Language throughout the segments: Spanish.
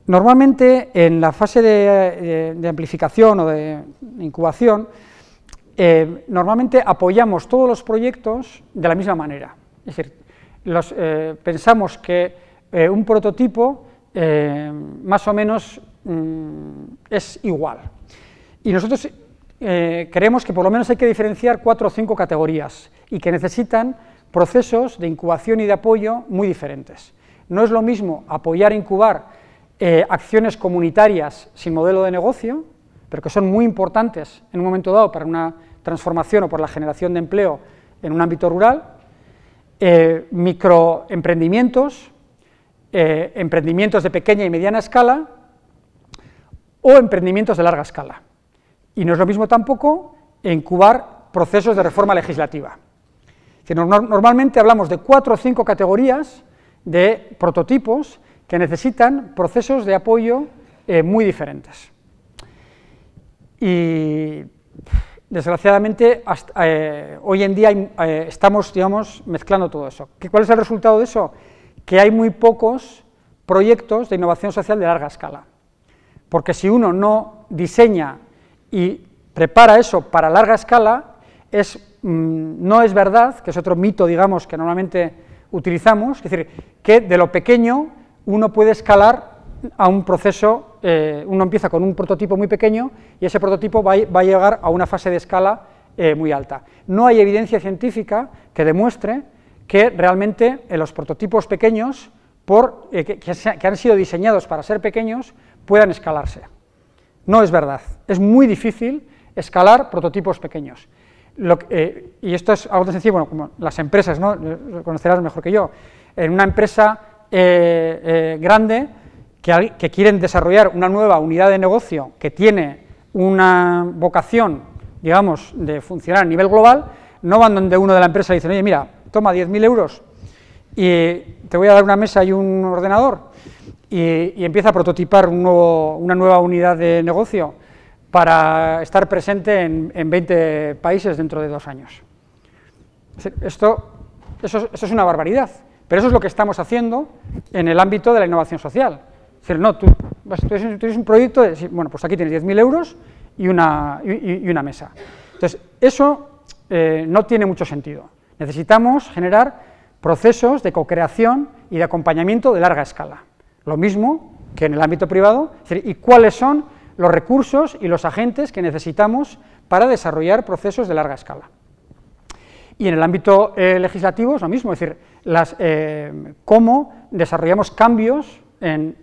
Normalmente, en la fase de amplificación o de incubación, normalmente apoyamos todos los proyectos de la misma manera. Es decir, pensamos que un prototipo más o menos es igual. Y nosotros creemos que por lo menos hay que diferenciar 4 o 5 categorías y que necesitan procesos de incubación y de apoyo muy diferentes. No es lo mismo apoyar e incubar acciones comunitarias sin modelo de negocio, pero que son muy importantes en un momento dado para una transformación o por la generación de empleo en un ámbito rural, microemprendimientos, emprendimientos de pequeña y mediana escala o emprendimientos de larga escala. Y no es lo mismo tampoco incubar procesos de reforma legislativa. Normalmente hablamos de 4 o 5 categorías de prototipos que necesitan procesos de apoyo muy diferentes. Y desgraciadamente hoy en día estamos, digamos, mezclando todo eso. ¿Cuál es el resultado de eso? Que hay muy pocos proyectos de innovación social de larga escala, porque si uno no diseña y prepara eso para larga escala, no es verdad, que es otro mito, digamos, que normalmente utilizamos, es decir, que de lo pequeño uno puede escalar a un proceso, uno empieza con un prototipo muy pequeño y ese prototipo va a llegar a una fase de escala muy alta. No hay evidencia científica que demuestre que realmente los prototipos pequeños, que han sido diseñados para ser pequeños, puedan escalarse. No es verdad, es muy difícil escalar prototipos pequeños. Y esto es algo tan sencillo, bueno, como las empresas, ¿no? Lo conocerás mejor que yo. En una empresa grande que quieren desarrollar una nueva unidad de negocio que tiene una vocación, digamos, de funcionar a nivel global, no van donde uno de la empresa y dicen, oye, mira, toma 10.000 euros y te voy a dar una mesa y un ordenador, y empieza a prototipar una nueva unidad de negocio para estar presente en 20 países dentro de 2 años. Eso es una barbaridad, pero eso es lo que estamos haciendo en el ámbito de la innovación social. Es decir, no, tú tienes un proyecto de, bueno, pues aquí tienes 10.000 euros y una mesa. Entonces, eso no tiene mucho sentido. Necesitamos generar procesos de co-creación y de acompañamiento de larga escala. Lo mismo que en el ámbito privado, es decir, ¿y cuáles son los recursos y los agentes que necesitamos para desarrollar procesos de larga escala? Y en el ámbito legislativo es lo mismo, es decir, cómo desarrollamos cambios en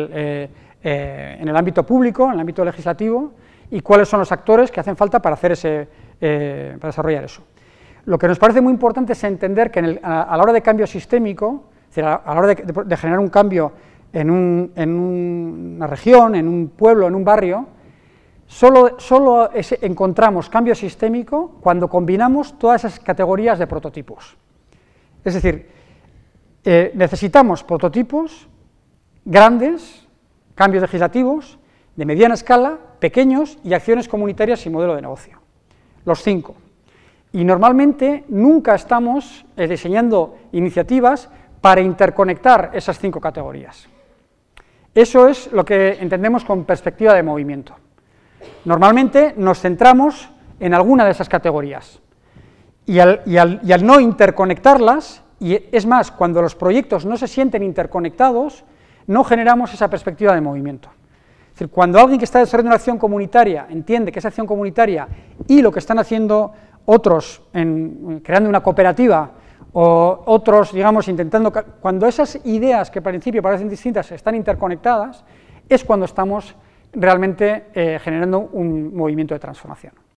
el ámbito público, en el ámbito legislativo, y cuáles son los actores que hacen falta para para desarrollar eso. Lo que nos parece muy importante es entender que a la hora de cambio sistémico, es decir, a la hora de generar un cambio en una región, en un pueblo, en un barrio, solo encontramos cambio sistémico cuando combinamos todas esas categorías de prototipos. Es decir, necesitamos prototipos grandes, cambios legislativos, de mediana escala, pequeños y acciones comunitarias sin modelo de negocio. Los 5. Y normalmente nunca estamos diseñando iniciativas para interconectar esas 5 categorías. Eso es lo que entendemos con perspectiva de movimiento. Normalmente nos centramos en alguna de esas categorías y al no interconectarlas, y es más, cuando los proyectos no se sienten interconectados, no generamos esa perspectiva de movimiento. Es decir, cuando alguien que está desarrollando una acción comunitaria entiende que esa acción comunitaria y lo que están haciendo otros creando una cooperativa o otros, digamos, cuando esas ideas que al principio parecen distintas están interconectadas, es cuando estamos realmente generando un movimiento de transformación.